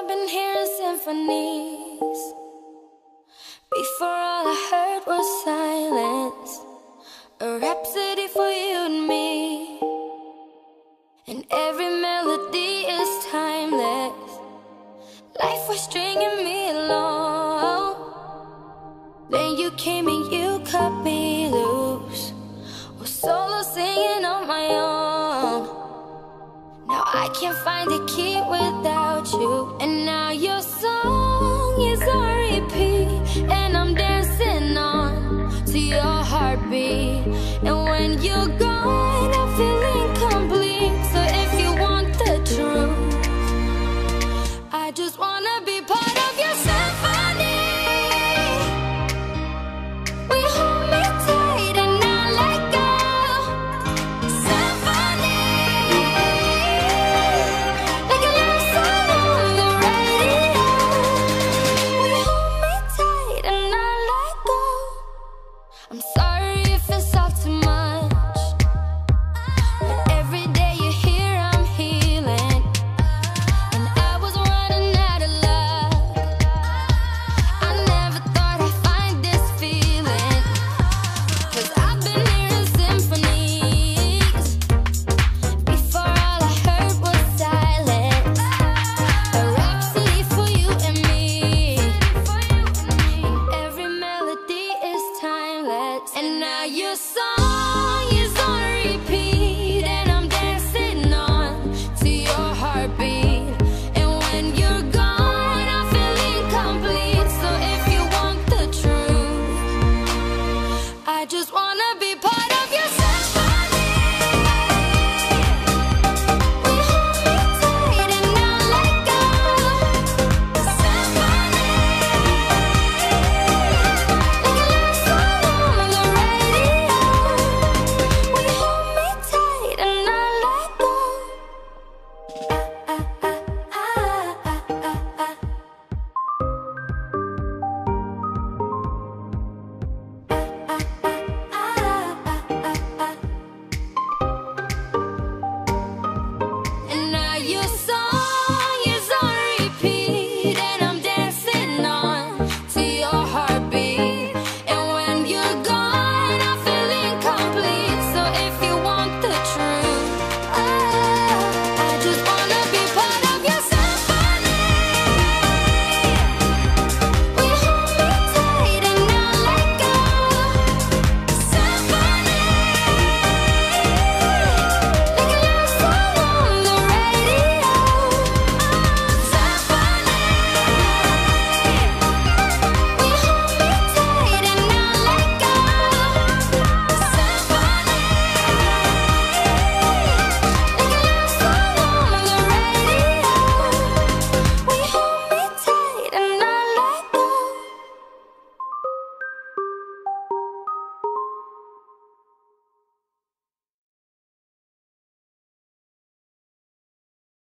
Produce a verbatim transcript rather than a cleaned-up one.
I've been hearing symphonies. Before all I heard was silence, a rhapsody for you and me. And every melody is timeless. Life was stringing me along. Then you came and you cut me loose, was solo singing on my own. Now I can't find the key without you. And now your song is on repeat, and I'm dancing on to your heartbeat. And when you're gone, I feel incomplete. So if you want the truth, I just wanna be part of your symphony. We hold me tight and not let go. Symphony, like a love song on the radio. We hold me tight and not let go. I'm sorry if it's all too much, but every day you're here I'm healing. And I was running out of luck. I never thought I'd find this feeling, 'cause I've been hearing symphonies. Before all I heard was silence, a rhapsody for you and me. And every melody is timeless. And now your song is on repeat, and I'm dancing on to your heartbeat. And when you're gone, I feel incomplete. So if you want the truth, I just want